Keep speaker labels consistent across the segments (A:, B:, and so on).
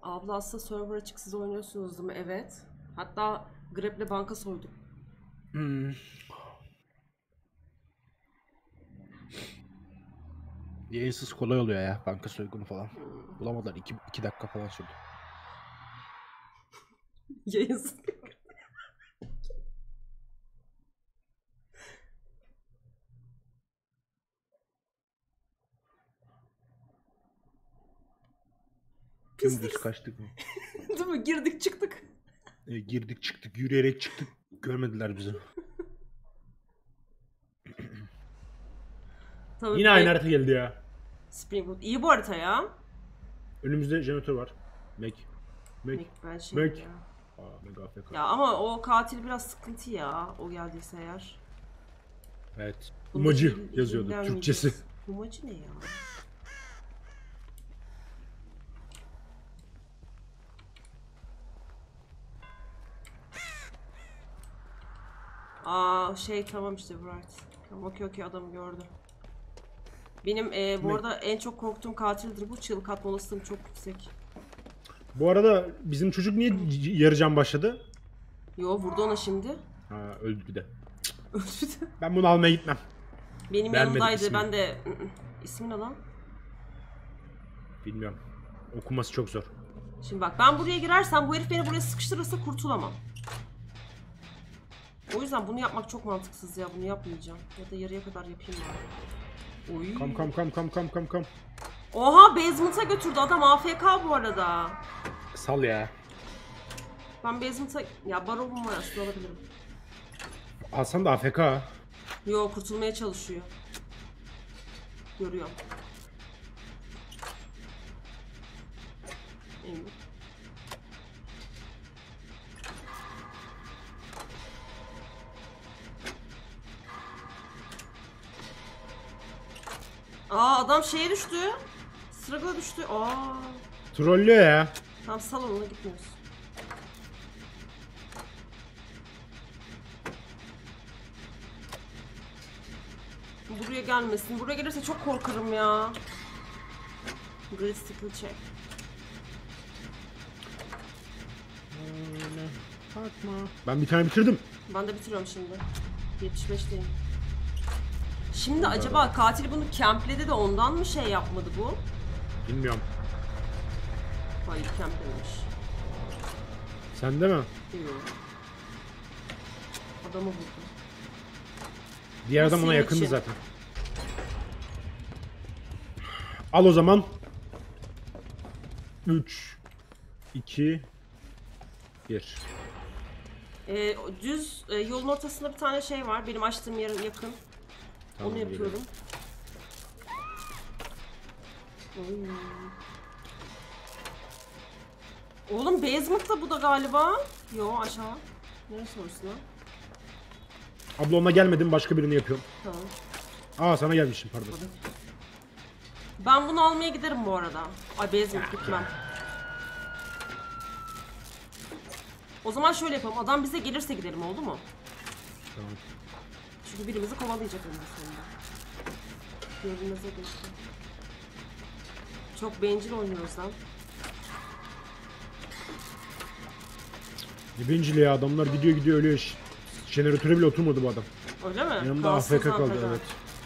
A: Abla aslında server açık, siz oynuyorsunuz değil mi? Evet. Hatta Grab'le banka soyduk.
B: Yayınsız kolay oluyor ya banka soygunu falan. Bulamadılar. 2 dakika falan sürdü.
A: Yayınsız.
B: Dümdüz kaçtık mı?
A: Değil mi? Girdik çıktık.
B: Girdik çıktık, yürüyerek çıktık. Görmediler bizi.
A: Tabii
B: Yine aynı harita geldi ya.
A: Springwood. İyi bu harita ya.
B: Önümüzde jeneratör var. Mac.
A: Ben şey
B: Mac.
A: ya.
B: Mega AFK.
A: Ya ama o katil biraz sıkıntı ya. O geldiyse eğer.
B: Evet.
A: Bunda
B: Umacı
A: hil-
B: yazıyordu
A: hillenmeyeceğiz.
B: Türkçesi.
A: Umacı ne ya? Tamam işte Bright. Tamam, okey adamı gördü. Benim bu arada en çok korktuğum katildir bu. Çığlık atma olasılığım çok yüksek.
B: Bu arada bizim çocuk niye yarı can başladı?
A: Yo, vurdu ona şimdi.
B: Öldü bir de.
A: Öldü.
B: Ben bunu almaya gitmem.
A: Benim
B: Beğenmedim
A: yanımdaydı.
B: ismini.
A: Ben de ismi ne lan?
B: Bilmiyorum. Okuması çok zor.
A: Şimdi bak, ben buraya girersem bu herif beni buraya sıkıştırırsa kurtulamam. O yüzden bunu yapmak çok mantıksız ya. Bunu yapmayacağım. Ya da yarıya kadar yapayım bari. Oy.
B: Kam.
A: Oha, basement'a götürdü adam. AFK bu arada.
B: Sal ya.
A: Ben basement'a... Ya baronum var aslında, alabilirim.
B: Hasan da AFK.
A: Yo, kurtulmaya çalışıyor. Görüyorum. Evet. Adam şeye düştü. Struggle'a düştü.
B: Trollüyor ya.
A: Tam salonuna gitmiyoruz. Buraya gelmesin. Buraya gelirse çok korkarım ya. Critical check.
B: Ben bir tane bitirdim.
A: Ben de bitiriyorum şimdi. 75'teyim. Şimdi acaba katil bunu campledi de ondan mı şey yapmadı bu?
B: Bilmiyorum.
A: Hayır, camplemiş.
B: Sende mi?
A: Yok. Adamı vurdu.
B: Diğer adam ona
A: Senin
B: yakındı
A: için.
B: zaten. Al o zaman. 3 2 1.
A: Düz yolun ortasında bir tane şey var. Benim açtığım yerin yakın.
B: Tamam,
A: onu yapıyorum. Oğlum basement'ta bu da galiba. Yo, aşağı. Neresi orası lan?
B: Abla ona gelmedim, başka birini yapıyorum.
A: Tamam.
B: Sana gelmişim, pardon.
A: Ben bunu almaya giderim bu arada. Ay, basement gitmem. O zaman şöyle yapalım. Adam bize gelirse gidelim, oldu mu?
B: Tamam.
A: Çünkü birimizi kovalayacak önünde sonunda. Görünmeze geçti. Çok bencil oynuyoruz lan.
B: Ne bencil ya, adamlar gidiyor ölüyor. Jeneratöre bile oturmadı bu adam.
A: Öyle mi?
B: Yanımda AFK kaldı, evet.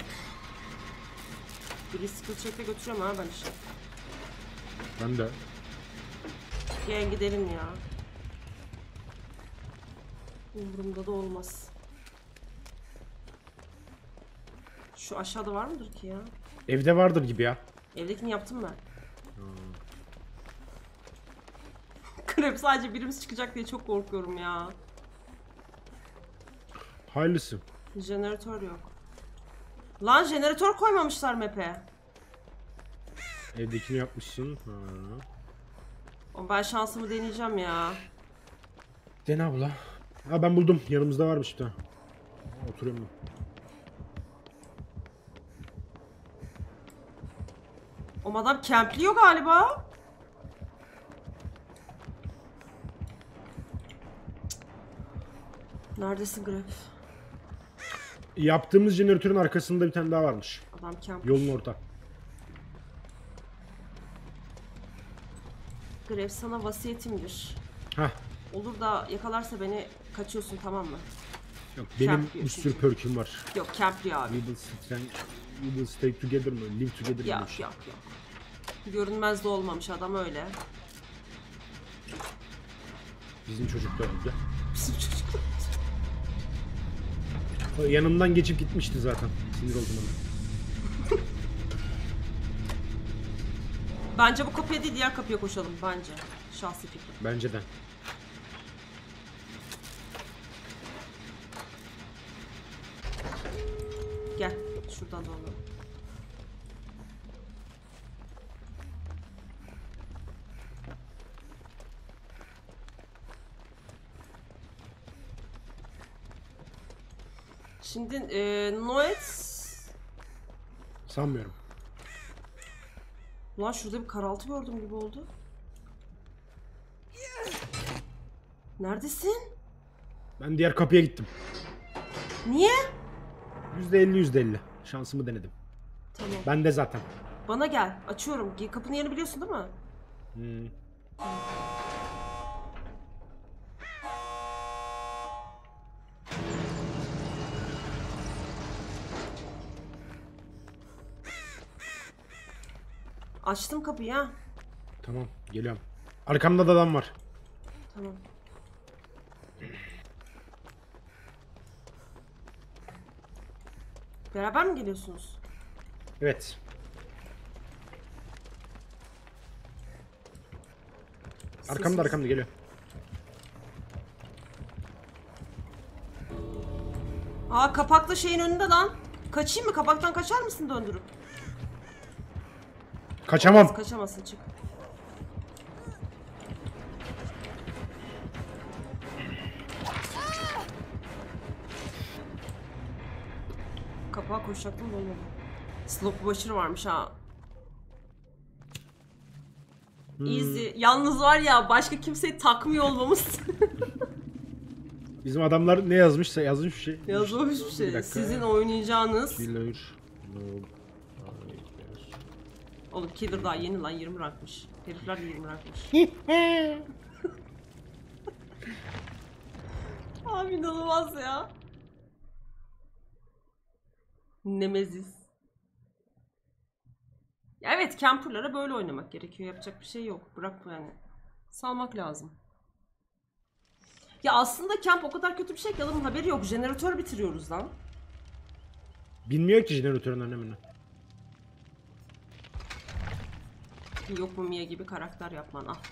A: Bir skill check'e götürüyorum ha ben işte.
B: Ben de.
A: Gel gidelim ya. Umurumda da olmaz. Şu aşağıda var mıdır ki ya?
B: Evde vardır gibi ya.
A: Evdekini yaptım ben. Krep, sadece birimiz çıkacak diye çok korkuyorum ya.
B: Hayırlısı.
A: Jeneratör yok. Lan jeneratör koymamışlar map'e.
B: Evdekini yapmışsın.
A: Ben şansımı deneyeceğim ya.
B: Dene abla. Ben buldum. Yanımızda varmış bir tane. Oturuyorum ben.
A: O adam campliyor galiba. Neredesin Grep?
B: Yaptığımız jeneratörün arkasında bir tane daha varmış.
A: Adam camp.
B: Yolun orta.
A: Grev, sana vasiyetimdir.
B: Hah.
A: Olur da yakalarsa beni kaçıyorsun, tamam mı?
B: Yok, benim
A: Camp
B: bir
A: diyor
B: sürü
A: çünkü.
B: perk'üm var.
A: Yok, camp diyor abi.
B: We will stay together mı? Live together mı?
A: Yok yok yok. Görünmez de olmamış adam öyle.
B: Bizim çocuk da öldü.
A: Bizim çocuk.
B: O yanımdan geçip gitmişti zaten. Sinir oldum ona.
A: Bence bu kapıya değil, diğer kapıya koşalım bence. Şahsi fikrim.
B: Bence de.
A: Gel şuradan dolanalım. Şimdi Noet...
B: Sanmıyorum.
A: Ulan şurada bir karaltı gördüm gibi oldu. Neredesin?
B: Ben diğer kapıya gittim.
A: Niye?
B: %50 şansımı denedim.
A: Tamam.
B: Ben de zaten.
A: Bana gel. Açıyorum. Kapının yerini biliyorsun değil mi?
B: Hmm.
A: Açtım kapıyı ha.
B: Tamam, geliyorum. Arkamda da adam var.
A: Tamam. Beraber mi geliyorsunuz?
B: Evet. Arkamda geliyor.
A: Aa, kapaklı şeyin önünde lan. Kaçayım mı? Kapaktan kaçar mısın döndürüp?
B: Kaçamam.
A: Kaçamazsın, çık. Kapağa koşacaktım da olmadı. Slope başarı varmış ha. Easy. Yalnız var ya, başka kimseyi takmıyor olmamız.
B: Bizim adamlar ne yazmışsa yazmış bir şey.
A: Yazılmış bir
B: Bir
A: şey.
B: dakika.
A: Sizin oynayacağınız...
B: Killer.
A: Oğlum Killer daha yeni lan, 20 rankmış. Herifler de 20 rankmış. Abi inanılmaz ya. Nemezis. Ya evet, camperlara böyle oynamak gerekiyor. Yapacak bir şey yok. Bırak yani. Salmak lazım. Ya aslında camp o kadar kötü bir şey ki adamın haberi yok. Jeneratör bitiriyoruz lan.
B: Bilmiyor ki jeneratörün önemini.
A: Yok mu Mia gibi karakter yapman, ah.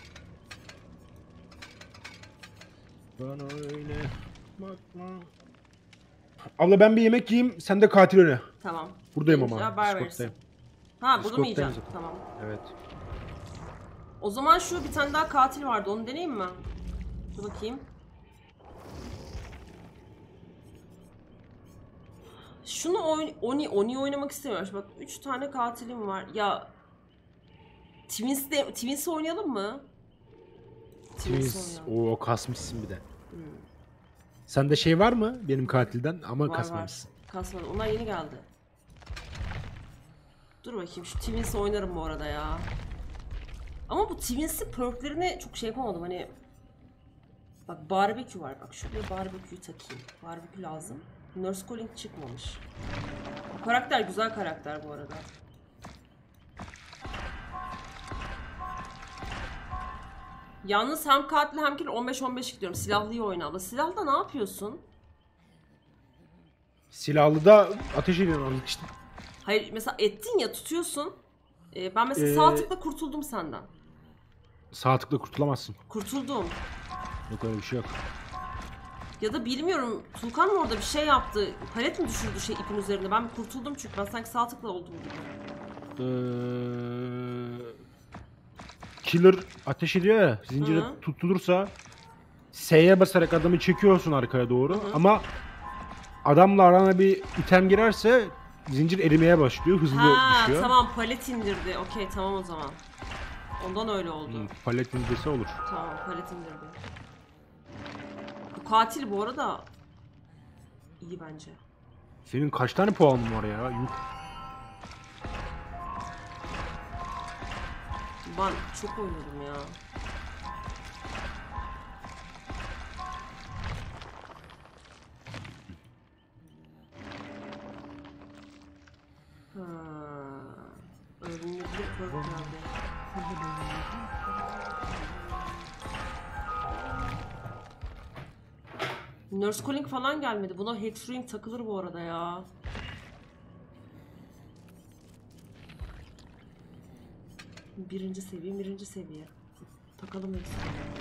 B: Bana öyle bakma. Abla ben bir yemek yiyeyim, sen de katil öyle.
A: Tamam.
B: Buradayım
A: Gelince
B: ama.
A: haber verirsin.
B: Discord'dayım.
A: Ha, bunu mu
B: Discord'dayım
A: yiyeceğim?
B: zaten.
A: Tamam.
B: Evet.
A: O zaman şu bir tane daha katil vardı, onu deneyeyim mi? Dur bakayım. Şunu Oni oynamak istemiyorum. Bak 3 tane katilim var. Ya Twins'i oynayalım mı?
B: Twins.
A: oynayalım.
B: Oo, kasmışsın bir de. Sende şey var mı benim katilden ama
A: Var,
B: kasmamışsın.
A: var. Kasmadı. Onlar yeni geldi. Dur bakayım, şu Twins'i oynarım bu arada ya. Ama bu Twins'in perklerine çok şey yapamadım hani. Bak barbekü var, bak şuraya barbeküyü takayım. Barbekü lazım. Nurse Calling çıkmamış. Bu karakter güzel karakter bu arada. Yalnız hem katil hem killer 15-15 gidiyorum. Silahlıyı oyna abla. Silahla ne yapıyorsun?
B: Silahlı da ateş ediyorsun anlık işte.
A: Hayır mesela ettin ya, tutuyorsun. Ben mesela sağ tıkla kurtuldum senden.
B: Sağ tıkla kurtulamazsın.
A: Kurtuldum.
B: Yok öyle bir şey yok.
A: Ya da bilmiyorum, Tuğkan mı orada bir şey yaptı? Palet mi düşürdü şey ipin üzerinde? Ben kurtuldum çünkü ben sanki sağ tıkla oldum gibi.
B: Killer ateş ediyor ya, zincire
A: Hı.
B: tutulursa S'ye basarak adamı çekiyorsun arkaya doğru
A: Hı.
B: ama adamla arana bir item girerse zincir erimeye başlıyor, hızlı
A: Ha
B: düşüyor.
A: tamam, palet indirdi. Okey tamam o zaman. Ondan öyle oldu.
B: Palet indirse olur.
A: Tamam, palet indirdi. Bu katil bu arada iyi bence.
B: Senin kaç tane puanın var ya? Yuh.
A: Ben çok oynadım ya. Öldürülebilir perk geldi. Nurse Calling falan gelmedi. Buna Hexring takılır bu arada ya. Birinci seviye. Takalım hepsini.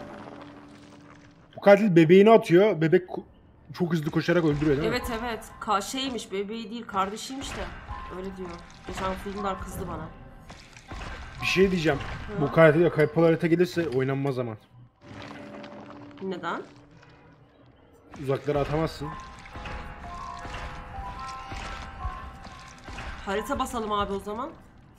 B: Bu katil bebeğini atıyor. Bebek çok hızlı koşarak öldürüyor değil mi?
A: Evet evet. Şeymiş, bebeği değil, kardeşiymiş de. Öyle diyor. Geçen Fulundar kızdı bana.
B: Bir şey diyeceğim. Bu katil kayıp harita gelirse oynanmaz zaman.
A: Neden?
B: Uzaklara atamazsın.
A: Harita basalım abi o zaman.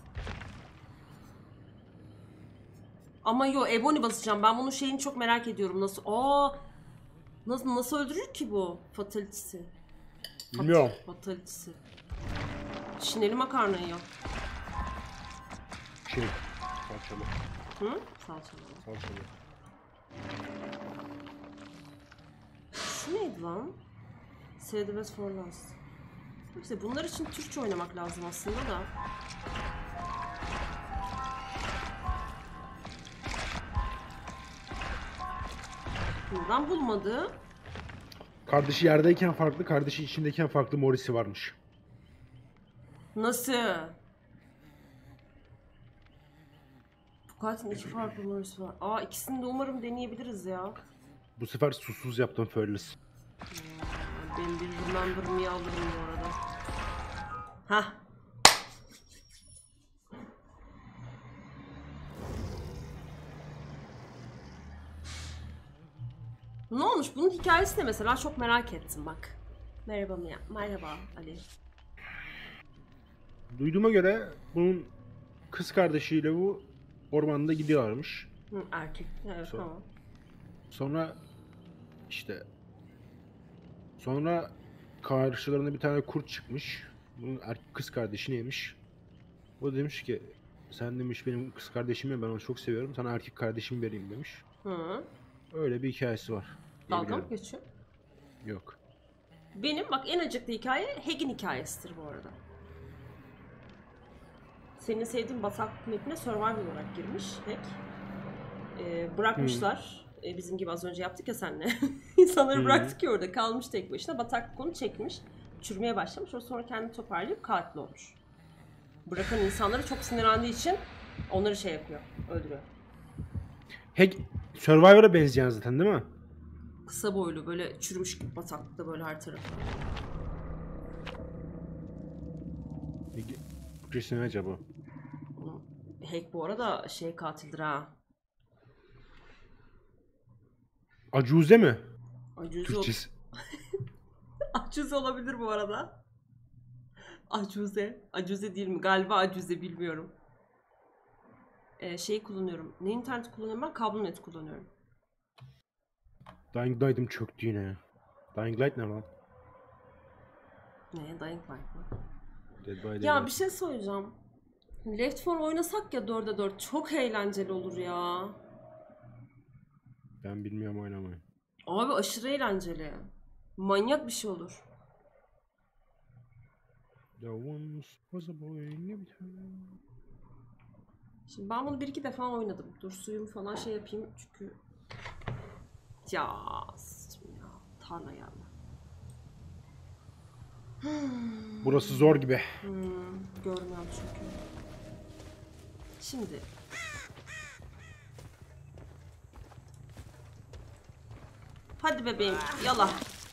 A: Ama yo, Ebony basacağım. Ben bunun şeyini çok merak ediyorum. Nasıl? Nasıl öldürür ki bu fatality'si?
B: Bilmiyorum.
A: Fatality'si. Şineli makarnayı yok.
B: Şey. Salçalı.
A: Hı? Salçalı.
B: Salçalı.
A: Şu neydi lan? Save the best for last. İşte bunlar için Türkçe oynamak lazım aslında da. Neden bulmadı?
B: Kardeşi yerdeyken farklı, kardeşi içindeyken farklı Morris'i varmış.
A: Nasıl? Bu katilin iki farklı numarası var. İkisini de umarım deneyebiliriz ya.
B: Bu sefer susuz yaptım Fearless.
A: Ben bir remember'ımı alırım bu arada. Hah. Ne olmuş? Bunun hikayesi de mesela çok merak ettim bak. Merhaba Mia. Merhaba Ali.
B: Duyduğuma göre bunun kız kardeşiyle bu ormanda gidiyorlarmış.
A: Erkek. Evet, tamam.
B: Sonra işte karşılarına bir tane kurt çıkmış. Bunun kız kardeşini yemiş. O demiş ki sen demiş benim kız kardeşim ya, ben onu çok seviyorum. Sana erkek kardeşimi vereyim demiş.
A: Hı.
B: Öyle bir hikayesi var.
A: Dalga mı geçiyor?
B: Yok.
A: Benim bak en acıklı hikaye Hack'in hikayesidir bu arada. Senin sevdiğin bataklık mapine survival olarak girmiş Hack. Bırakmışlar. Bizim gibi az önce yaptık ya seninle. İnsanları bıraktık ya orada, kalmış tek başına. Bataklık onu çekmiş. Çürümeye başlamış. O sonra kendini toparlayıp katil olmuş. Bırakan insanları çok sinirlendiği için onları şey yapıyor. Öldürüyor.
B: Hack Survivor'a benzeyen zaten değil mi?
A: Kısa boylu, böyle çürümüş gibi bataklıkta böyle her tarafı.
B: Türkçesi ne acaba?
A: Hack bu arada şey katildir ha.
B: Acuze mi?
A: Türkçesi. Acuze olabilir bu arada. Acuze. Acuze değil mi? Galiba acuze, bilmiyorum. Şeyi kullanıyorum. Ne internet kullanıyorum ben? Kablonet kullanıyorum.
B: Dying Light'ım çöktü yine. Dying Light ne lan?
A: Ne? Dying Light mı?
B: Dead by
A: Ya
B: Daylight.
A: bir şey söyleyeceğim. Left 4 oynasak ya 4'e 4. Çok eğlenceli olur ya.
B: Ben bilmiyorum oynamayı.
A: Abi aşırı eğlenceli. Manyak bir şey olur.
B: There once was a boy named Helen.
A: Şimdi ben bunu bir iki defa oynadım. Dur suyumu falan şey yapayım çünkü... Ya, tarla geldi.
B: Burası zor gibi.
A: Görmüyorum çünkü. Şimdi. Hadi bebeğim, yala.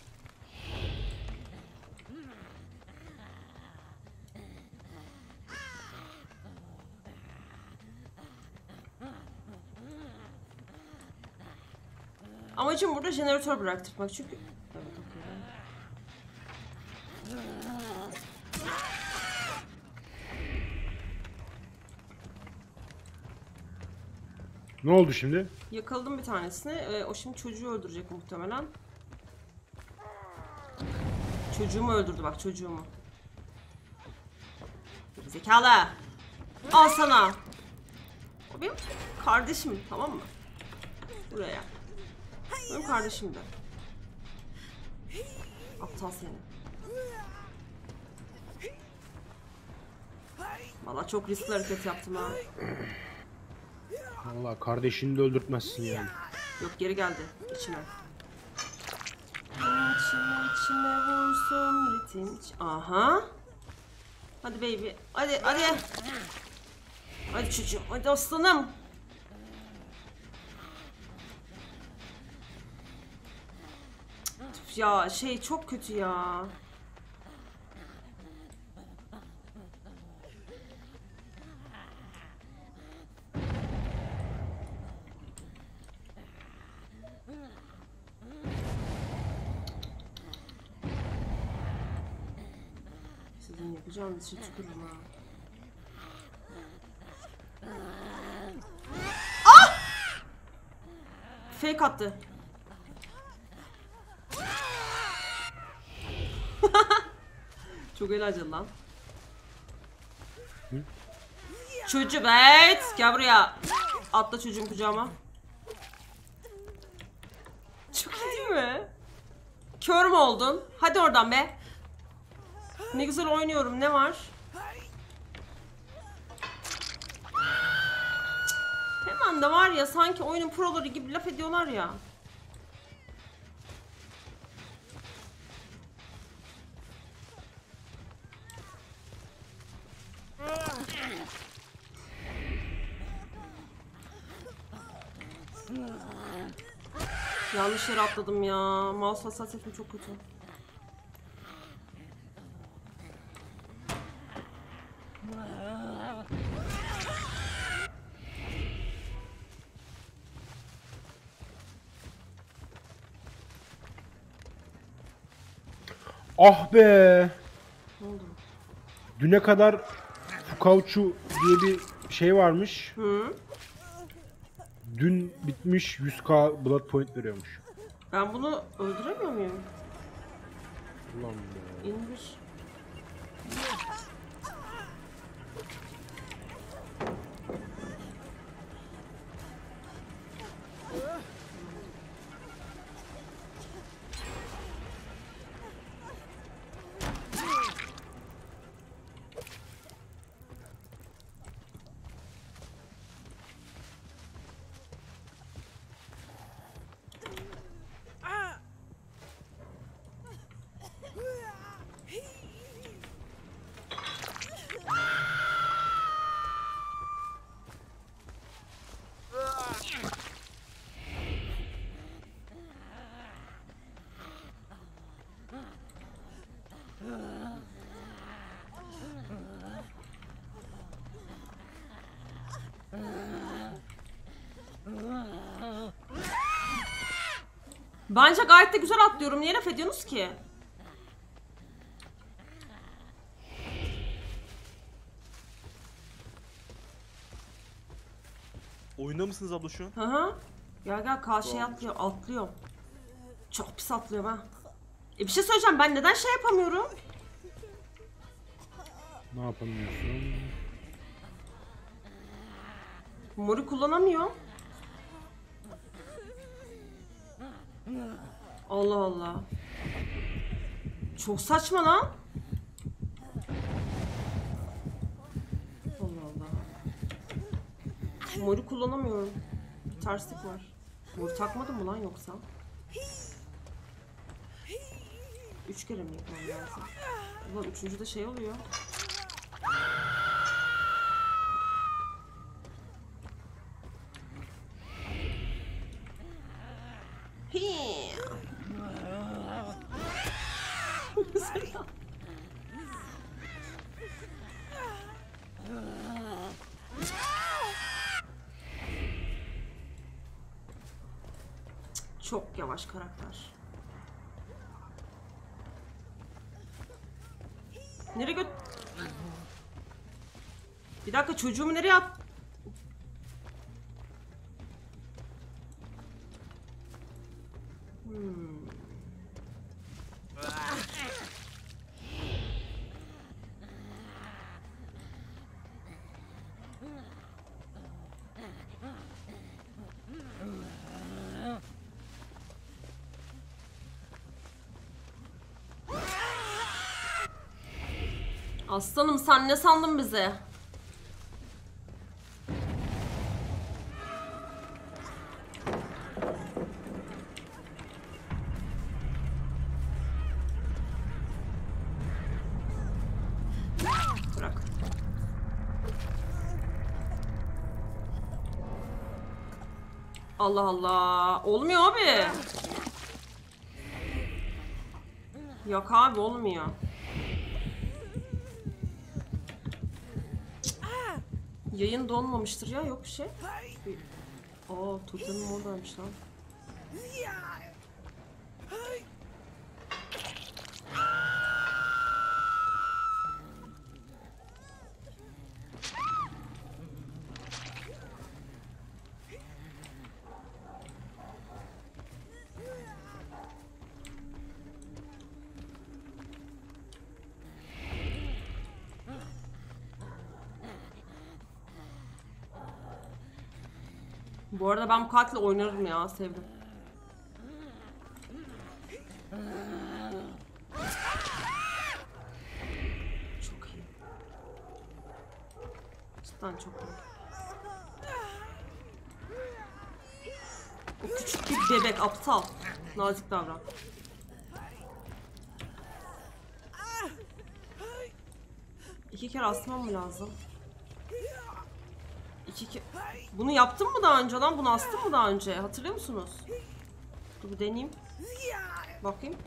A: Amacım burada jeneratör bıraktırmak çünkü... Evet, okay.
B: Ne oldu şimdi?
A: Yakaladım bir tanesini. O şimdi çocuğu öldürecek muhtemelen. Çocuğumu öldürdü bak, çocuğumu. Zekalı. Al sana. Bu benim kardeşim, tamam mı? Buraya. Benim kardeşim de. Aptal seni. Vallahi çok riskli hareket yaptım ha.
B: Vallahi kardeşini de öldürtmezsin yani.
A: Yok, geri geldi içime. İçime vursun ritim. Aha. Hadi baby. Hadi hadi. Hadi çocuğum. Hadi aslanım. Ya şey çok kötü ya. Sizin yapacağınız işi tükürürüm ha. Ah! Fake attı. Çok eğlenceli lan. Çocuk, evet. Gel buraya. Atla çocuğun kucağıma. Çok iyi değil mi? Kör mü oldun? Hadi oradan be. Ne güzel oynuyorum. Ne var? Hemen de var ya, sanki oyunun proları gibi laf ediyorlar ya. Yanlış yere atladım ya. Mouse hassasiyetim çok kötü.
B: Ah be!
A: Ne oldu?
B: Düne kadar Fukauçu diye bir şey varmış.
A: Hı?
B: Dün bitmiş, 100k blood point veriyormuş.
A: Ben bunu öldüremiyor muyum?
B: Ulan be.
A: İndir. Bence gayet de güzel atlıyorum. Niye laf ediyorsunuz ki?
C: Oyunda mısınız abla şu an?
A: Hı hı. Gel gel, karşıya atlıyor. Atlıyor. Çok pis atlıyor ha. Bir şey söyleyeceğim. Ben neden şey yapamıyorum?
B: Ne yapamıyorsun?
A: Mori kullanamıyorum. Allah Allah. Çok saçma lan. Allah Allah. Mori kullanamıyorum. Bir terslik var. Mori takmadım mı lan yoksa? 3 kere mi yapmam lazım? Ulan üçüncü de şey oluyor. Hii. Çok yavaş karakter. Nereye göt... Bir dakika, çocuğumu nereye at... Aslanım sen ne sandın bizi? Bırak. Allah Allah. Olmuyor abi. Yok abi olmuyor. Yayın donmamıştır ya, yok bir şey. Aa, totemim oradaymış lan. Bu arada ben bu katille oynarım ya, sevdim. Çok iyi. Cidden çok iyi. O küçük bir bebek, aptal. Nazik davran. İki kere asmam mı lazım? Bunu yaptım mı daha önce lan? Bunu astım mı daha önce? Hatırlıyor musunuz? Dur bir deneyeyim. Bakayım.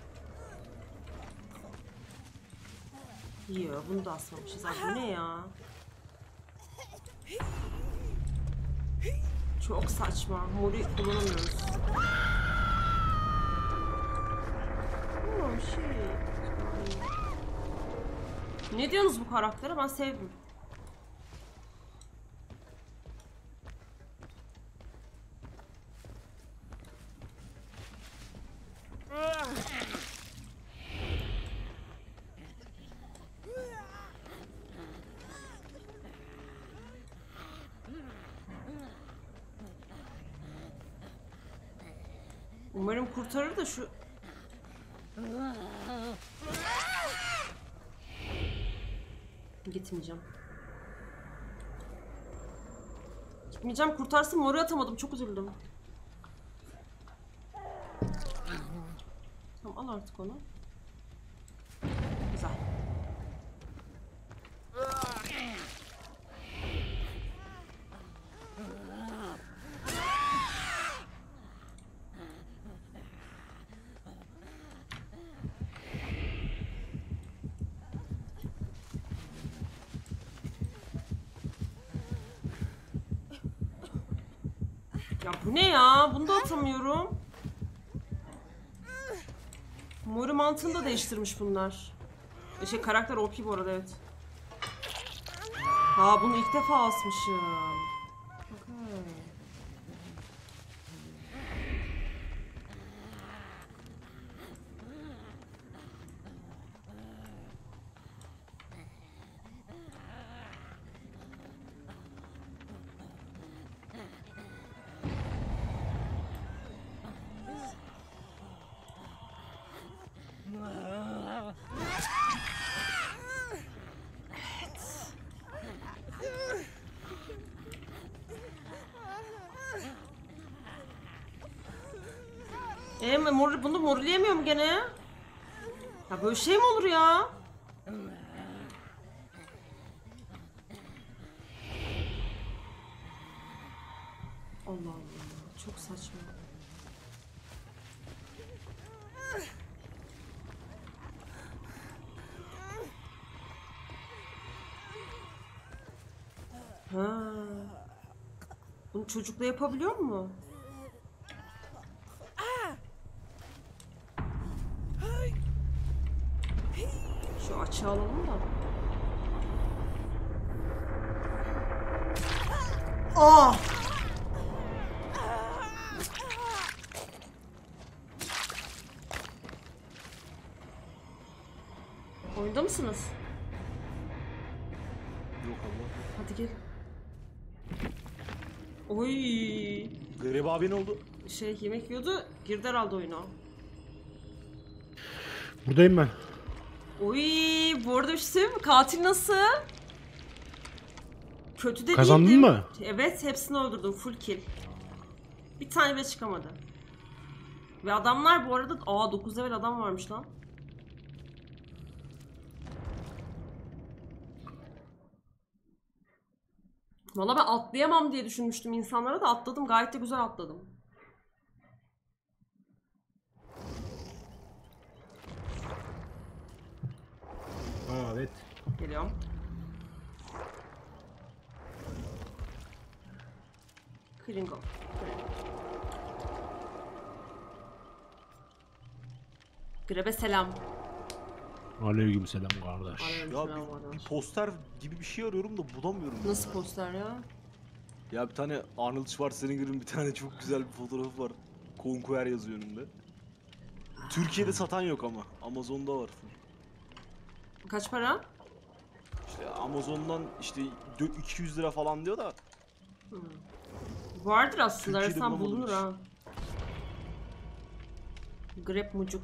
A: Yo, bunu da asmamışız. Ay, bu ne ya? Çok saçma. Mori kullanamıyoruz. Oh shit. Ne diyorsunuz bu karaktere? Ben sevdim. Umarım kurtarır da şu... Gitmeyeceğim. Gitmeyeceğim, kurtarsın, moru atamadım, çok üzüldüm. Tamam, al artık onu. Güzel. Ya bu ne ya? Bunu da atamıyorum. Mori mantığını da değiştirmiş bunlar. Karakter OP bu arada, evet. Ha, bunu ilk defa asmışım. Okay. Bunu morleyemiyorum gene. Ya böyle şey mi olur ya? Allah Allah, çok saçma. Ha. Bunu çocukla yapabiliyor mu? Şu açığı alalım da. Aa! Oyunda mısınız?
C: Yok Allah.
A: Hadi gel. Oy!
C: Greb abi ne oldu?
A: Yemek yiyordu, girdi herhalde oyuna.
B: Buradayım ben.
A: Oy, bu arada bir şey söyleyeyim mi? Katil nasıl? Kötü de
B: Kazandın
A: değildim.
B: mı?
A: Evet, hepsini öldürdüm. Full kill. Bir tane bile çıkamadı. Ve adamlar bu arada... 9 level adam varmış lan. Valla ben atlayamam diye düşünmüştüm insanlara da atladım. Gayet de güzel atladım.
B: Evet.
A: Geliyorum. Kringo. Grebe selam.
B: Aleykümselam kardeş.
C: Ya bir poster gibi bir şey arıyorum da bulamıyorum.
A: Nasıl
C: ya.
A: poster ya?
C: Ya bir tane Arnold Schwarzenegger'ın bir tane çok güzel bir fotoğrafı var. Conquer yazıyor önünde. Türkiye'de satan yok ama. Amazon'da var.
A: Kaç para?
C: İşte Amazon'dan işte 200 lira falan diyor da.
A: Vardır aslında,
C: Türkiye'de
A: arasam bulunur
C: bulamadım
A: ha. Grep mucuk.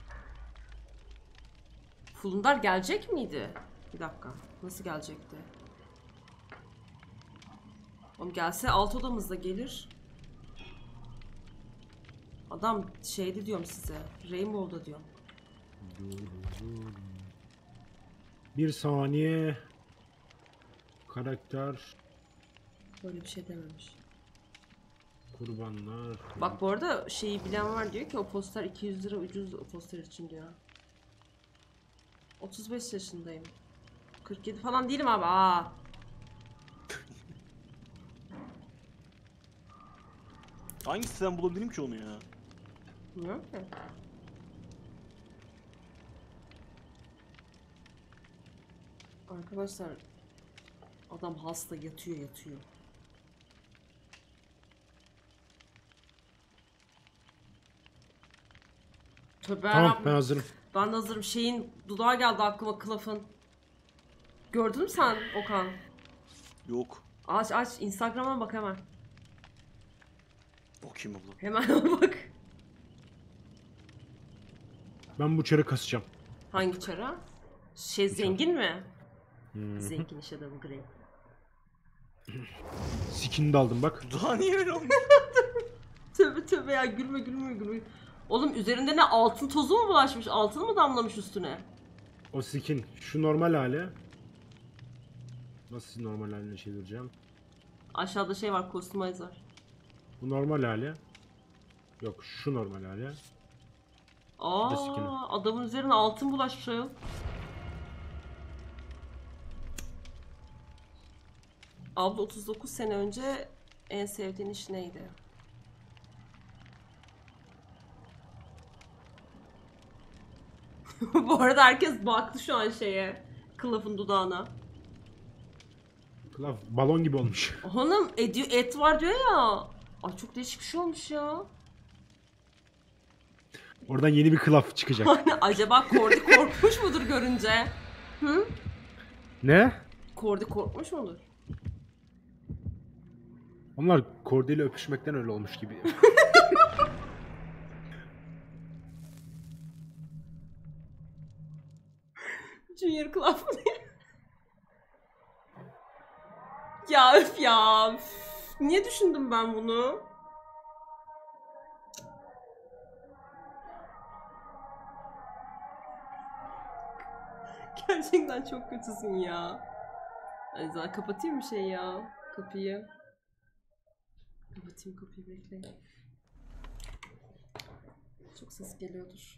A: Fulundar gelecek miydi? Bir dakika. Nasıl gelecekti? Oğlum gelse alt odamızda gelir. Adam şeydi diyorum size. Rainbow'da diyorum.
B: Bir saniye. Karakter.
A: Böyle bir şey dememiş.
B: Kurbanlar.
A: Bak bu arada şeyi bilen var diyor ki o poster 200 lira ucuz o poster için diyor. 35 yaşındayım. 47 falan değilim abi.
C: Hangi siteden bulabilirim ki onu ya?
A: Bilmiyorum ki. Arkadaşlar adam hasta yatıyor. Tövbe
B: Tamam
A: yarabbim.
B: ben hazırım.
A: Ben de hazırım. Şeyin dudağı geldi aklıma, Klaf'ın. Gördün mü sen Okan?
C: Yok.
A: Aç Instagram'a bak hemen.
C: Bakayım abla.
A: Hemen bak.
B: Ben bu çarı kasacağım.
A: Hangi çara? Zengin mi?
B: Hı.
A: Zengin iş adamı Grey.
B: Skinini de aldım bak.
C: Daha niye öyle olmuş?
A: Tövbe ya, gülme. Oğlum üzerinde ne, altın tozu mu bulaşmış? Altın mı damlamış üstüne?
B: O skin. Şu normal hali. Nasıl normal haline çevireceğim?
A: Aşağıda şey var, customizer.
B: Bu normal hali. Yok şu normal hali. da skin'i.
A: Adamın üzerine altın bulaşmış ayol. Abla 39 sene önce en sevdiğin iş neydi? Bu arada herkes baktı şu an şeye. Klaf'ın dudağına.
B: Klaf balon gibi olmuş.
A: Hanım et var diyor ya. Ay çok değişik bir şey olmuş ya.
B: Oradan yeni bir klaf çıkacak.
A: Hani acaba Kordi korkmuş mudur görünce? Hı?
B: Ne?
A: Kordi korkmuş mudur?
B: Onlar Cordy ile öpüşmekten öyle olmuş gibi.
A: Junior Club mı diye. Ya öf ya. Üf. Niye düşündüm ben bunu? Gerçekten çok kötüsün ya. Ay zaten kapatayım bir şey ya. Kapıyı. Kapatayım kapıyı, bekleyin. Çok ses geliyordur.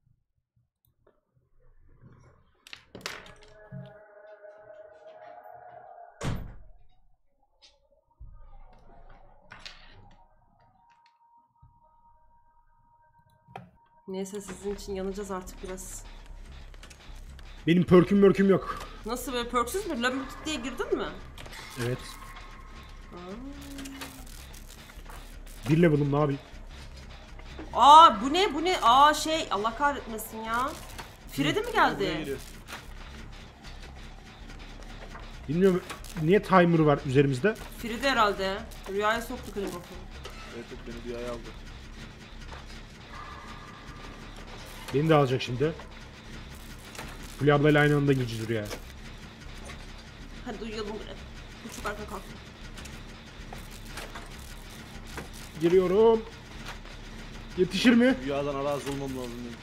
A: Neyse sizin için yanacağız artık biraz.
B: Benim perküm yok.
A: Nasıl böyle perksüz mü? Labirent diye girdin mi?
B: Evet. Bir level'ım ne yapayım?
A: Bu ne? Şey, Allah kahretmesin ya. Fred'e mi
C: Buraya
A: geldi?
C: geliyor.
B: Bilmiyorum niye timer var üzerimizde?
A: Fred'e herhalde. Rüyaya soktu Kringof'u.
C: Evet beni bir aya aldı.
B: Beni de alacak şimdi. Fulya ablayla aynı anda gireceğiz oraya.
A: Hadi uyuyalım buraya. Buçuk arka kalk.
B: Giriyorum. Yetişir mi?
C: Rüyadan arazı olmam lazım benim.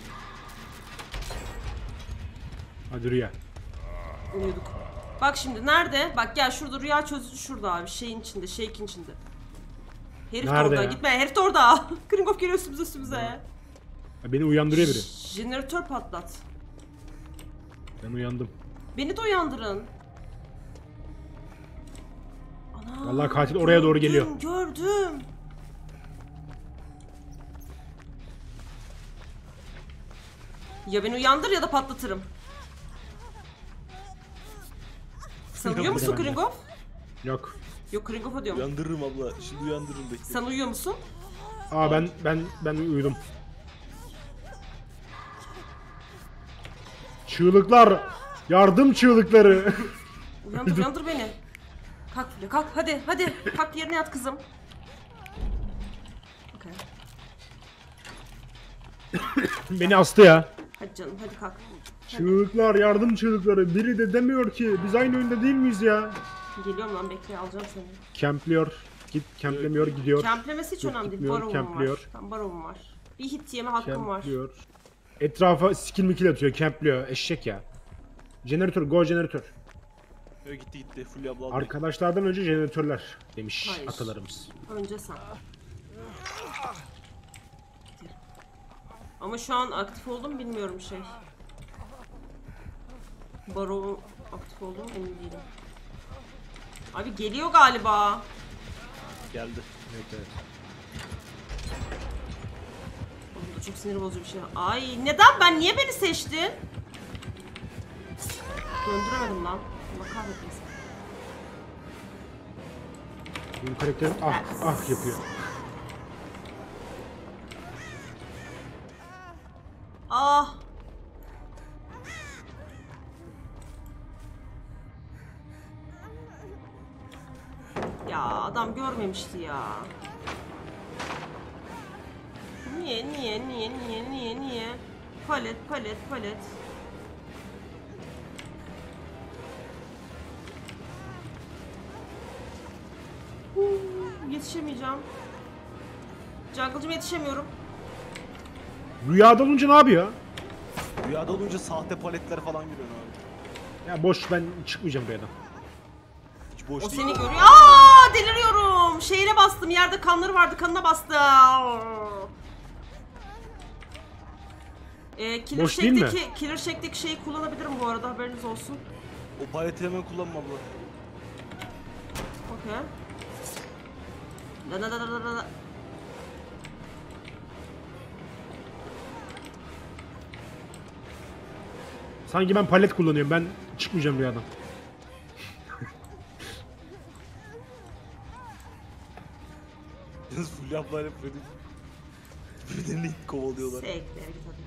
B: Hadi Rüya.
A: Uyuduk. Bak şimdi nerede? Bak gel şurada rüya çözücü şurada abi. Şeyin içinde, shake'in içinde. Herif de
B: Nerede
A: orada.
B: ya?
A: Gitme. Herif de orada. Kringov geliyor üstümüze.
B: Ya beni uyandırıyor biri.
A: Jeneratör patlat.
B: Ben uyandım.
A: Beni de uyandırın. Ana,
B: Vallahi katil oraya doğru geliyor.
A: Gördüm. Ya beni uyandır ya da patlatırım. Sen uyuyor musun
B: bende.
A: Kringov?
B: Yok.
A: Yok Kringov'a diyorum.
C: Uyandırırım abla. Şimdi uyandırırım bekle.
A: Sen uyuyor musun?
B: Aa ben uyudum. Çığlıklar. Yardım çığlıkları.
A: Uyandır beni. Kalk Fulya kalk hadi. Kalk yerine yat kızım. Okay.
B: Beni astı ya.
A: Hadi canım hadi kalk.
B: Çığlıklar, yardım çığlıkları. Biri de demiyor ki biz aynı oyunda değil miyiz ya?
A: Geliyorum lan bekle alacağım seni.
B: Kempliyor. Git kemplemiyor gidiyor.
A: Kemplemesi hiç
B: Yok,
A: önemli değil.
B: gitmiyor,
A: Barovum
B: kempliyor.
A: var. Ben barovum var. Bir hit yeme hakkım var.
B: Kempliyor. Etrafa skill mikil atıyor. Kempliyor. Eşek ya. Jeneratör. Go jeneratör.
C: Yo, gitti. Fulya abla aldı.
B: Arkadaşlardan önce jeneratörler demiş
A: Hayır.
B: atalarımız.
A: Önce sen. Ama şu an aktif oldum bilmiyorum şey. Barovum aktif oldum emin değilim. Abi geliyor galiba.
C: Geldi.
B: Evet.
A: Oğlum da çok sinir bozucu bir şey. Ay neden ben niye beni seçtin? Döndüremedim lan. Allah kahretmesin.
B: Benim karakterim ah yapıyor.
A: Ah. Ya adam görmemişti ya. Niye? Palet. Yetişemeyeceğim. Jungle'cım yetişemiyorum.
B: Rüyada olunca ne yapıyor?
C: Rüyada olunca sahte paletler falan giriyor abi.
B: Ya boş ben çıkmayacağım rüyadan.
C: Hiç boş
A: O
C: değil.
A: seni görüyor. Aa, deliriyorum. Şeyine bastım. Yerde kanları vardı. Kanına bastım.
B: Boş değil mi?
A: Killer Shack'teki şeyi kullanabilirim bu arada. Haberiniz olsun.
C: O paleti hemen kullanma abla.
A: Okey. La.
B: Sanki ben palet kullanıyorum. Ben çıkmayacağım rüyadan.
C: Yalnız Fulya ablayla Freddy'ni kovalıyorlar.
A: Sekler git hadi.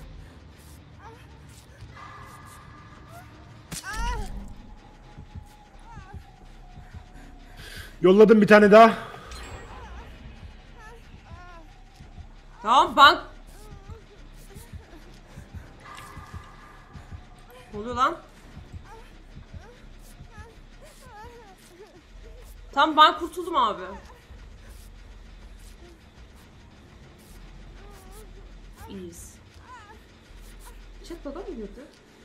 B: Yolladım bir tane daha.
A: Tamam bank. Ne oluyor lan? Tamam ben kurtuldum abi. İyiyiz. Chat bug'a mı girdi?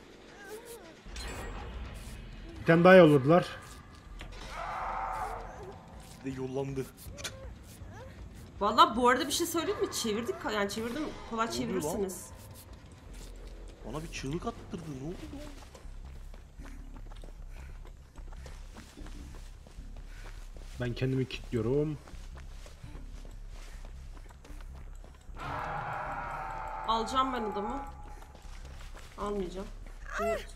B: Bir tane daha yolladılar.
C: Bir de yollandı.
A: Vallahi bu arada bir şey söyleyeyim mi? Çevirdim kolay
C: oluyor
A: çevirirsiniz.
C: Bana bir çığlık attırdı. Ne oldu?
B: Ben kendimi kilitliyorum.
A: Alacağım ben adamı. Almayacağım. Evet.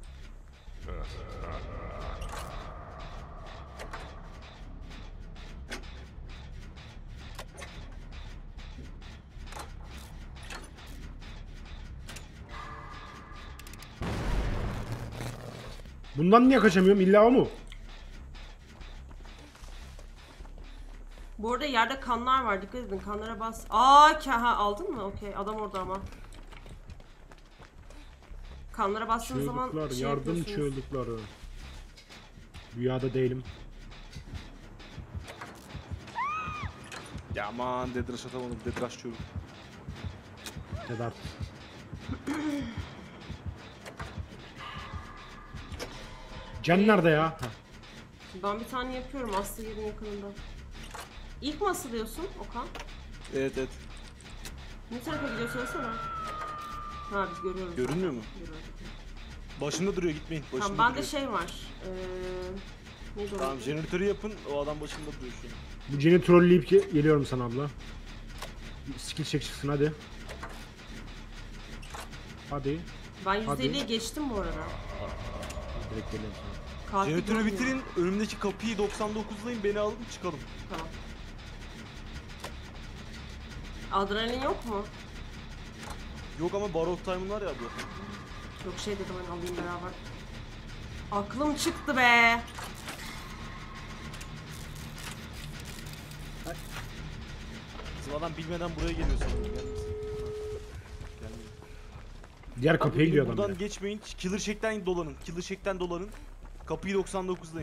B: Bundan niye kaçamıyorum? İlla o mu?
A: Bu arada yerde kanlar var. Dikkat edin. Kanlara bas. Aa, aldın mı? Okey. Adam orada ama. Kanlara bastığınız zaman
B: Çığlıklar,
A: şey
B: yardım
A: yapıyorsunuz.
B: çığlıkları. Rüyada değilim.
C: Ya aman dedraş atamadım. Dedraş çöp.
B: Sedat. Cem nerede ya? Ha.
A: Ben bir tane yapıyorum Aslı yerin yakınında. İlk mi asılıyorsun Okan?
C: Evet evet.
A: Ne tarafa gidiyor söylesene. Ha biz görüyoruz.
C: Görünmüyor mu?
A: Görüyoruz.
C: Başında duruyor gitmeyin. Başında
A: Tamam bende
C: duruyor.
A: şey var. Neydi o?
C: Tamam jeneratörü yapın. O adam başında duruyor şu an.
B: Bu Jen'i trolleyip geliyorum sana abla. Skill check çıksın hadi. Hadi.
A: Ben
B: Hadi.
A: %50'ye geçtim bu arada.
B: Direkt geliyorum sana.
A: Katil
C: Jeneratörü
A: olmuyor.
C: bitirin. Önümdeki kapıyı 99'layın. Beni alın çıkalım.
A: Tamam. Adrenalin yok mu?
C: Yok ama Barov Time'ın var ya bu.
A: Yok şey dedim hani alayım beraber. Aklım çıktı be.
C: Bizim adam bilmeden buraya geliyor sanırım. Gelmesin. Gelmiyor.
B: Diğer
C: Abi
B: kapıya gidiyor adam.
C: buradan
B: ya.
C: geçmeyin. Killer Shack'ten dolanın. Killer Shack'ten dolanın. Kapıyı 99'layın.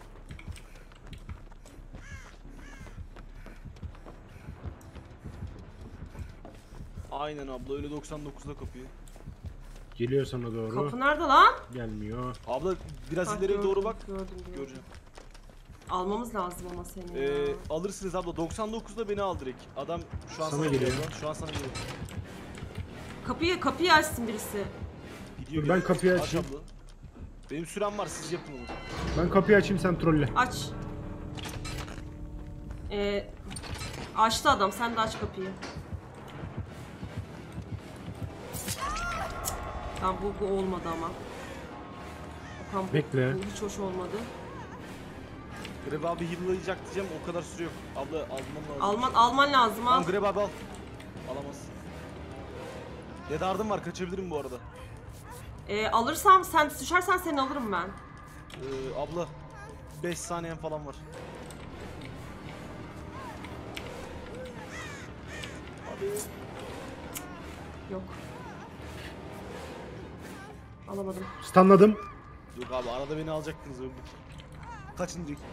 C: Aynen abla öyle 99'da kapıyı.
B: Geliyor sana doğru.
A: Kapı nerede lan?
B: Gelmiyor.
C: Abla biraz
A: Bak,
C: ileriye doğru
A: gördüm,
C: bak.
A: Gördüm.
C: Göreceğim.
A: Almamız lazım ama seni ya.
C: Alırsınız abla 99'da beni al direkt. Adam şu an
B: Sana
C: sana
B: geliyor.
C: geliyor. Şu an sana geliyor.
A: Kapıyı açsın birisi.
C: Gidiyor.
B: Dur, ben
C: geliyor.
B: kapıyı
C: Aç
B: açayım.
C: abla. Benim sürem var siz yapın onu.
B: Ben kapıyı açayım sen trolle.
A: Aç. Açtı adam. Sen de aç kapıyı. Tamam bu olmadı ama. Okan, bu
B: Bekle.
A: hiç hoş olmadı.
C: Grab abi heal'layacak diyeceğim o kadar süre yok. Abla alman lazım.
A: Alman lazım ha.
C: Tamam Grab abi al. Alamazsın. Dedardım var kaçabilirim bu arada.
A: Alırsam sen düşersen seni alırım ben.
C: Abla 5 saniyen falan var. Abi.
A: Yok. Alamadım.
B: Stunladım.
C: Yok abi arada beni alacaktınız öldük. Kaçın direkt.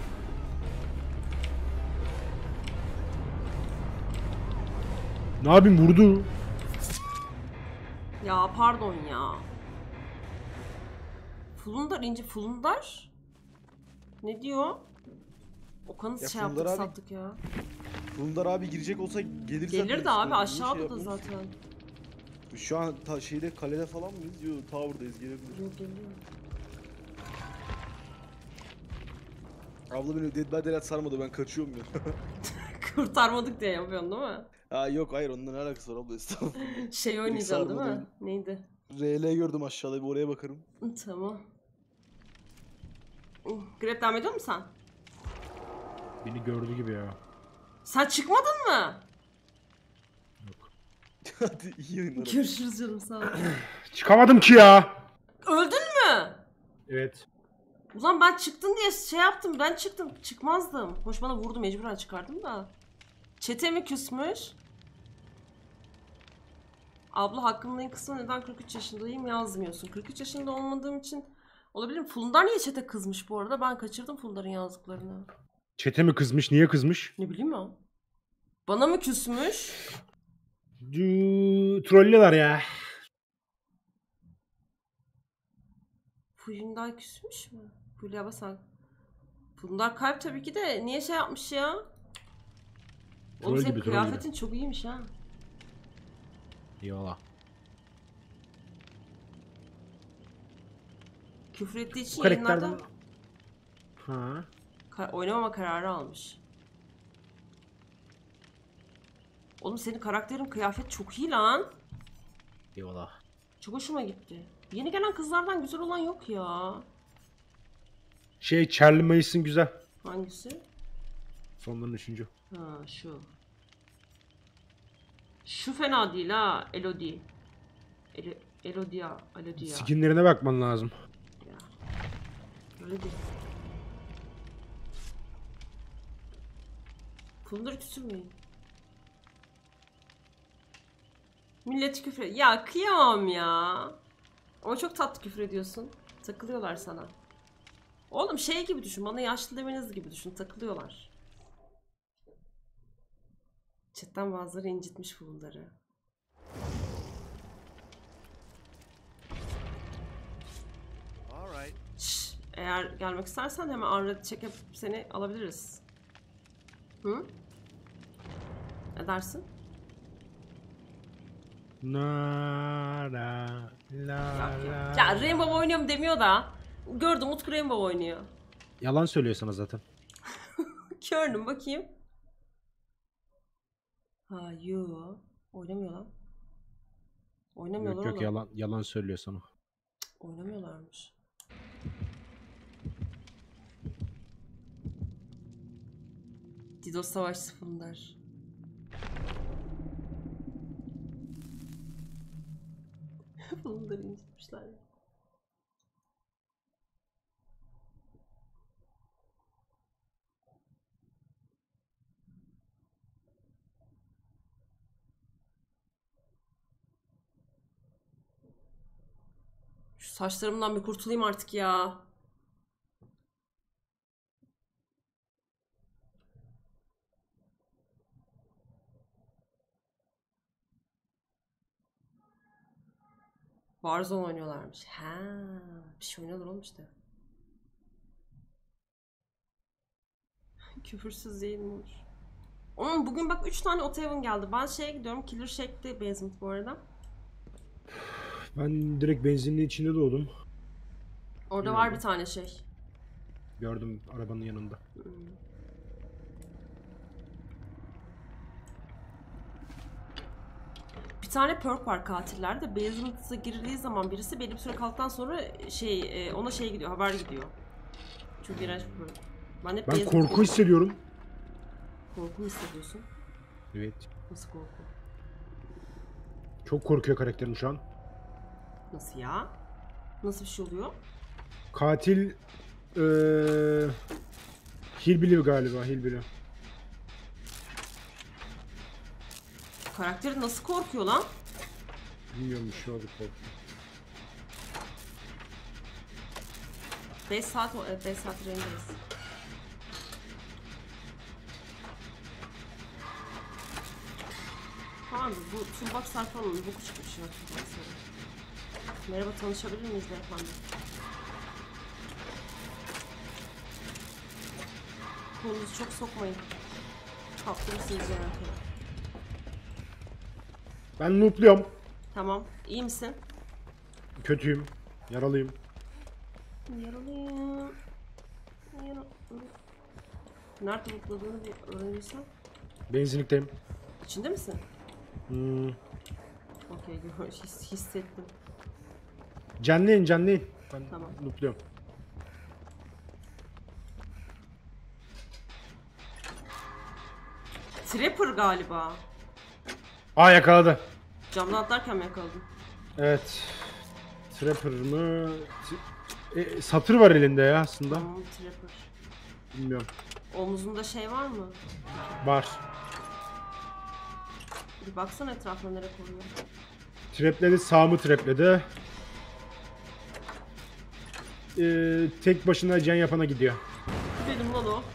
B: Ne yapayım vurdu.
A: Ya pardon ya. Fulundar ince Fulundar. Ne diyor? Okan'ı
C: Ya
A: şey
C: Fulundar
A: yaptık
C: abi-
A: sattık ya.
C: Bundar abi girecek olsa gelir zaten.
A: Gelir de abi aşağıda da zaten.
C: Şu an şeyde kalede falan mıyız? Yok tower'dayız gelebilir.
A: Geliyor geliyor.
C: Abla beni Dead by Daylight sarmadı ben kaçıyorum ya.
A: Kurtarmadık diye yapıyorsun değil mi?
C: Ha yok hayır ondan ne alakası var abla estağfurullah.
A: Şey oynayacaksın değil mi?
C: sarmadı.
A: Neydi?
C: RL gördüm aşağıda bir oraya bakarım.
A: Tamam. Grab devam ediyor musun sen?
B: Beni gördü gibi ya.
A: Sen çıkmadın mı?
B: Yok.
C: Hadi iyi oyunlar. abi.
A: Görüşürüz canım sağ ol.
B: Çıkamadım ki ya.
A: Öldün mü?
B: Evet.
A: Ulan ben çıktın diye şey yaptım. Ben çıktım. Çıkmazdım. Hoş bana vurdu mecburen çıkardım da. Çete mi küsmüş? Abla hakkımdayım kısmı neden 43 yaşındayım yazmıyorsun. 43 yaşında olmadığım için olabilir mi? Fulundar niye çete kızmış bu arada? Ben kaçırdım Fulundar'ın yazdıklarını.
B: Çete mi kızmış? Niye kızmış?
A: Ne bileyim ya. Bana mı küsmüş?
B: Trollüyorlar ya.
A: Fulundar küsmüş mü? Fulya basan. Fulundar kalp tabii ki de niye şey yapmış ya? Oğlum
B: Troll
A: senin
B: gibi, troll
A: kıyafetin çok iyiymiş ha.
B: Eyvallah.
A: Küfür ettiği için
B: Bu karakterden...
A: yayınlarda
B: Ha.
A: oynamama kararı almış. Oğlum senin karakterin kıyafet çok iyi lan.
B: Eyvallah.
A: Çok hoşuma gitti. Yeni gelen kızlardan güzel olan yok ya.
B: Charlie Mason güzel.
A: Hangisi?
B: Sonların 3.
A: Ha şu. Şu fena değil ha. Elodie. Elodia.
B: Skinlerine bakman lazım.
A: Ya. Öyle değil. Fulundar'ı küsürmeyin. Millet küfür. Ya kıyamam ya. Ama çok tatlı küfür ediyorsun. Takılıyorlar sana. Oğlum şey gibi düşün. Bana yaşlı demeniz gibi düşün. Takılıyorlar. Chatten bazıları incitmiş bunları. Şş, eğer gelmek istersen hemen Unready çekip seni alabiliriz. Hı? Ne dersin?
B: La la la.
A: Ya Rainbow oynuyorum demiyor da. Gördüm Utku Rainbow oynuyor.
B: Yalan söylüyor sana zaten.
A: Gördüm bakayım. Ha yo. Oynamıyor lan. Oynamıyorlar
B: Yok
A: oğlum.
B: yalan söylüyor sana.
A: Oynamıyorlarmış. DDoS savaşçısı bunlar. Bunları incitmişler. Şu saçlarımdan bir kurtulayım artık ya. Warzone oynuyorlarmış. Ha, bir şey oynuyorlar oğlum işte. Küfürsüz değil mi olur? Oğlum bugün bak 3 tane Othaven geldi. Ben şeye gidiyorum. Killer Shack'te Basement bu arada.
B: Ben direkt benzinliğin içinde doğdum.
A: Orada var bir tane şey.
B: Gördüm arabanın yanında.
A: Bir tane perk var katillerde. Basement'a girildiği zaman birisi belli bir süre kaldıktan sonra ona şey gidiyor, haber gidiyor. Çok iğrenç bir perk. Ben hep
B: Ben
A: basement-
B: korku hissediyorum.
A: Korku mu hissediyorsun?
B: Evet.
A: Nasıl korku?
B: Çok korkuyor karakterim şu an.
A: Nasıl ya? Nasıl bir şey oluyor?
B: Katil Hillbilly galiba, Hillbilly.
A: Karakteri nasıl korkuyor lan?
B: Bilmiyorum bir şey oldu korku.
A: 5 saat, evet 5 saat rendeyiz. Tamam bu toolboxlar falan boku çıkmış ya toolboxları. Merhaba, tanışabilir miyiz beyefendi? Kolunuzu çok sokmayın. Kaptırırsınız yani.
B: Ben noob'luyum.
A: Tamam, iyi misin?
B: Kötüyüm. Yaralıyım.
A: Yaralıyım. Nerede mutladığını bir öğrenirsen.
B: Benzinlikteyim.
A: İçinde misin? Okey, hissettim.
B: Canlıyım. Ben
A: Tamam.
B: noob'luyum.
A: Trapper galiba.
B: Aa yakaladı.
A: Camdan atlarken mi yakaladın?
B: Evet. Trapper mı? Satır var elinde ya aslında.
A: Tamam, trapper.
B: Bilmiyorum.
A: Omuzunda şey var mı?
B: Var.
A: Bir baksana etrafına nereye koyuyor.
B: Trapledi, sağımı trapledi. Tek başına can yapana gidiyor.
A: Benim lan o.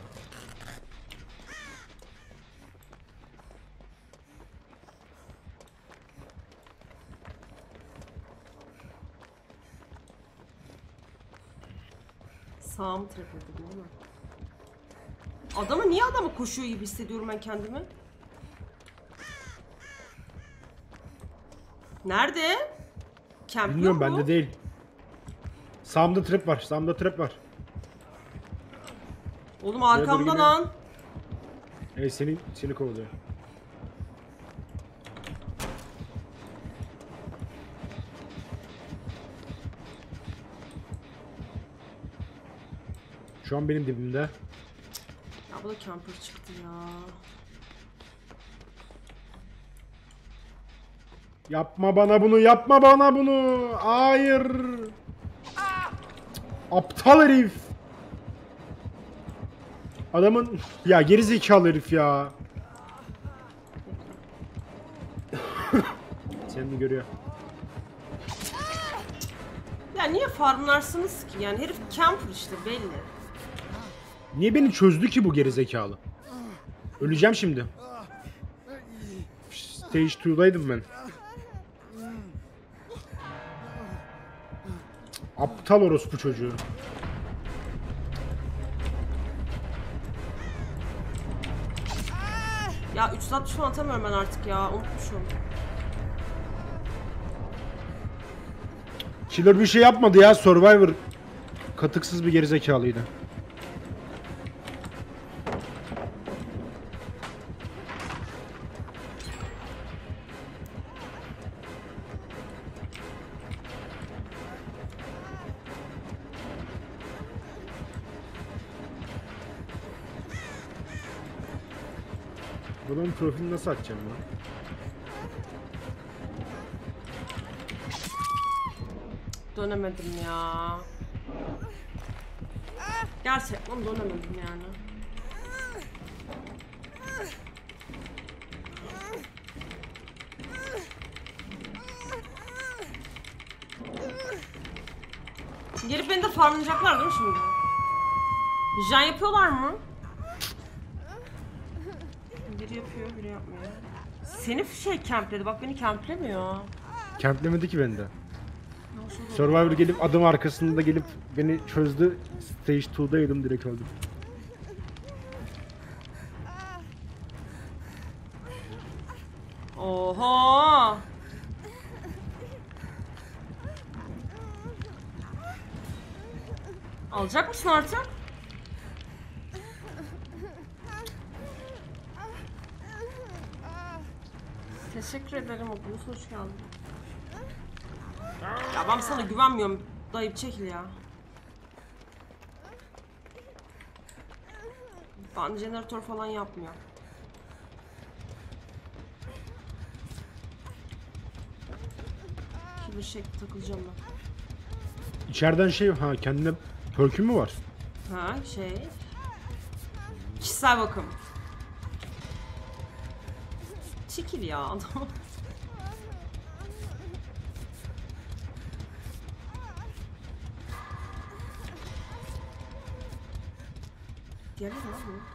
A: Sağımı trap edildi değil mi? Adamı niye adamı koşuyor gibi hissediyorum ben kendimi? Nerede? Camp
B: Bilmiyorum,
A: yok mu?
B: bende değil. Sağımda trap var.
A: Oğlum
B: doğru
A: arkamda
B: gidiyor.
A: lan.
B: Seni kovalıyor. Şu an benim dibimde.
A: Ya bu da camper çıktı ya.
B: Yapma bana bunu. Hayır. Aptal herif. Adamın ya gerizekalı herif ya. Seni de görüyor.
A: Ya niye farmlarsınız ki? Yani herif camper işte belli.
B: Niye beni çözdü ki bu gerizekalı? Öleceğim şimdi. Stage 2'daydım ben. Aptal orospu çocuğu.
A: Ya 360 falan atamıyorum ben artık ya. Unutmuşum.
B: Killer bir şey yapmadı ya. Survivor katıksız bir gerizekalıydı. Bunun profilini nasıl açacağım lan?
A: Dönemedim ya. Gerçekten dönemedim yani. Gelip beni de farmlayacaklar değil mi şimdi? Jen yapıyorlar mı? Biri yapıyor, biri yapmıyor. Seni şey campledi, bak beni camplemiyor.
B: Camplemedi ki bende.
A: Nasıl oldu?
B: Survivor gelip adım arkasında gelip beni çözdü. Stage 2'daydım, direkt öldüm.
A: Oha! Alacak mısın artık? Teşekkür ederim okulunuz, hoş geldin. Ya ben sana güvenmiyorum. Dayı çekil ya. Ben jeneratör falan yapmıyorum. Kibir şekli takılacağım ben.
B: İçeriden şey, ha kendine perk'ün mü var?
A: Ha şey. Kişisel bakım. Çekil ya adam. Gelir mi lan bu?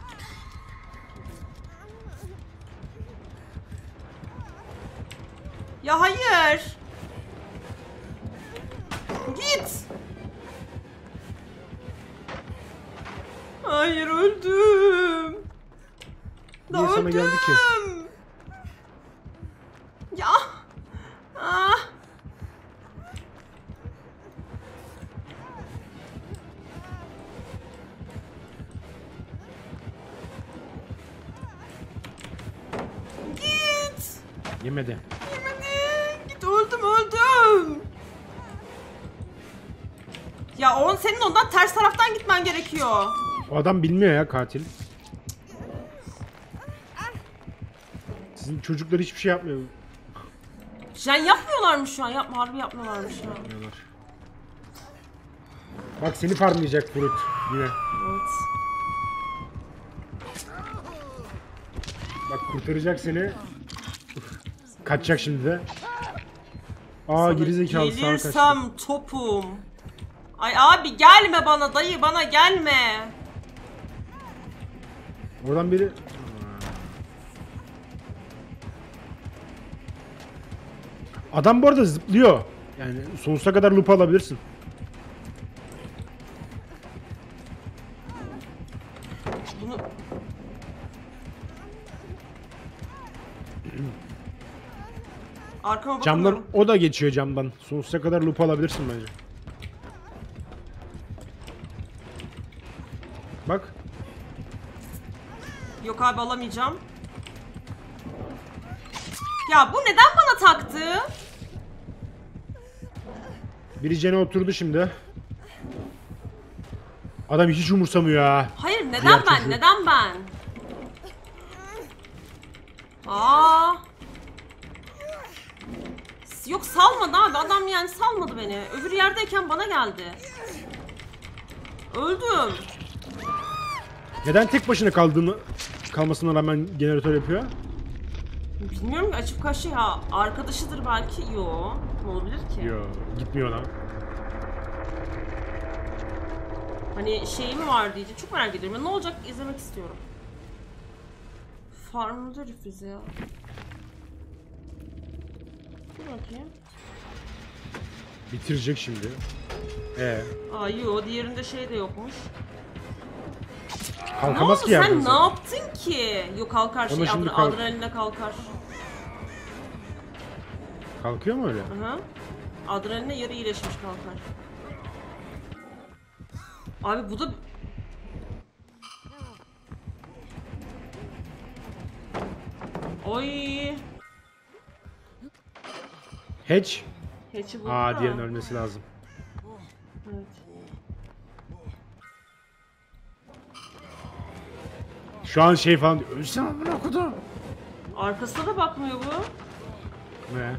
A: Ya hayır. Git. Hayır öldüm.
B: Niye sana geldi ki?
A: Ya. Ah. Git.
B: Yemedi.
A: Git öldüm. Ya senin ondan ters taraftan gitmen gerekiyor.
B: O adam bilmiyor ya, katil. Sizin çocuklar hiçbir şey yapmıyor.
A: Jen yapmıyorlar mı şu an? Harbi yapmıyorlar mı şu an?
B: Yapmıyorlar. Bak seni farmlayacak Fruit yine.
A: Evet.
B: Bak kurtaracak seni. Kaçacak şimdi de. Aa
A: Sana
B: gerizekalı sağa kaçtı.
A: gelirsem topum. Ay abi gelme bana dayı, bana gelme.
B: Oradan biri... Adam bu arada zıplıyor. Yani sonsuza kadar loop alabilirsin.
A: Bunu... Arkama
B: Camdan
A: bakamıyorum.
B: o da geçiyor camdan. Sonsuza kadar loop alabilirsin bence. Bak.
A: Yok abi alamayacağım. Ya bu neden bana taktı?
B: Biri Jen'e oturdu şimdi. Adam hiç umursamıyor ha.
A: Hayır neden
B: Diğer
A: ben?
B: çocuğu.
A: Neden ben? Aa. Yok salmadı abi adam, yani salmadı beni. Öbür yerdeyken bana geldi. Öldüm.
B: Neden tek başına kalmasına rağmen jeneratör yapıyor?
A: Bilmiyorum ki, açıp kaçtı ya. Arkadaşıdır belki. Yo. Ne olabilir ki?
B: Yo, gitmiyor lan.
A: Hani şeyi mi var diyece çok merak ediyorum. Ya ne olacak izlemek istiyorum. Farmda herif ya. Dur bakayım.
B: Bitirecek şimdi.
A: Aa yo diğerinde şey de yokmuş. Ne
B: Kalkamaz
A: oldu
B: ki yerden
A: sen ne
B: zaten.
A: yaptın ki? Yok kalkar
B: Ama
A: şey
B: şimdi kalk-
A: adrenaline kalkar.
B: Kalkıyor mu öyle?
A: Hı. Adrenaline yarı iyileşmiş kalkar. Abi bu da... Oy.
B: Hatch.
A: Hatch'i buldu
B: Aa
A: da.
B: diğerinin ölmesi lazım.
A: Evet.
B: Şu an şey falan diyor. Ölsene amına kodum.
A: Arkasına da bakmıyor bu.
B: Ne?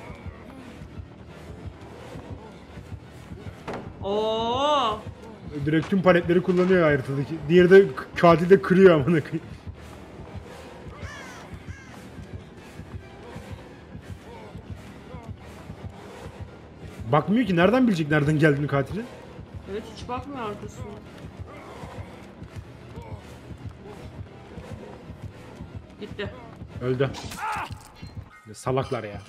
A: Oo.
B: Direkt tüm paletleri kullanıyor haritadaki. Diğeri de katil de kırıyor amına koyayım. Bakmıyor ki nereden bilecek nereden geldiğini katilin?
A: Evet hiç bakmıyor arkasına. Gitti.
B: Öldü. Ne salaklar ya.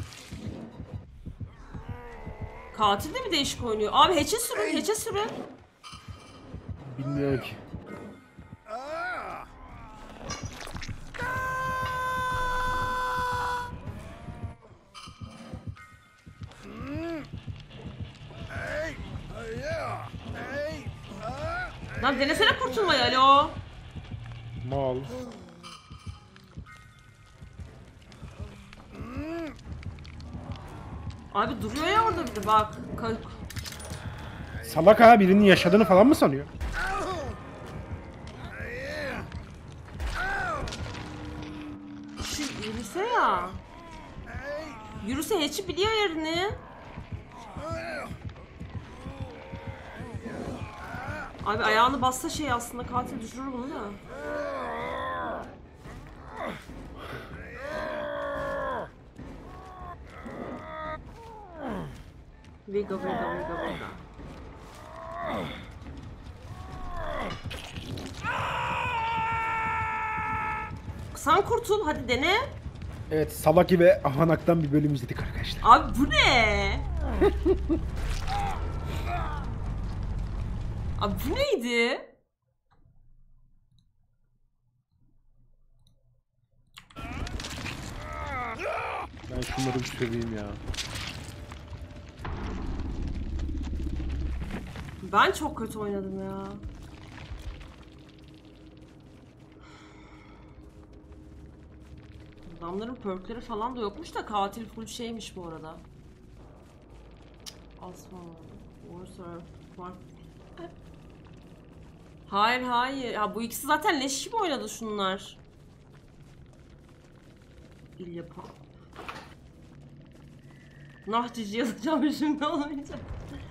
A: Katil de mi değişik oynuyor? Abi hatch'e sürün, hatch'e sürün.
B: Bilmiyorum ki.
A: Lan denesene kurtulmayı alo.
B: Mal.
A: Abi duruyor ya orada bir de bak.
B: Salak ha birinin yaşadığını falan mı sanıyor?
A: Şu yürüse ya. Yürüse hatch'i biliyor yerini. Abi ayağını bassa şey aslında katil düşürür bunu da. Viga viga viga viga. Sen kurtul hadi dene.
B: Evet Salaki ve Ahanak'tan bir bölüm izledik arkadaşlar.
A: Abi bu ne? Abi bu neydi?
B: Ben şunları bir söyleyeyim ya.
A: Ben çok kötü oynadım ya. Adamların perkleri falan da yokmuş da katil full şeymiş bu arada. Asma. Var. Hayır hayır. Ya bu ikisi zaten leş gibi oynadı şunlar. İl yapalım. Nah cici yazacağım şimdi olmayacak.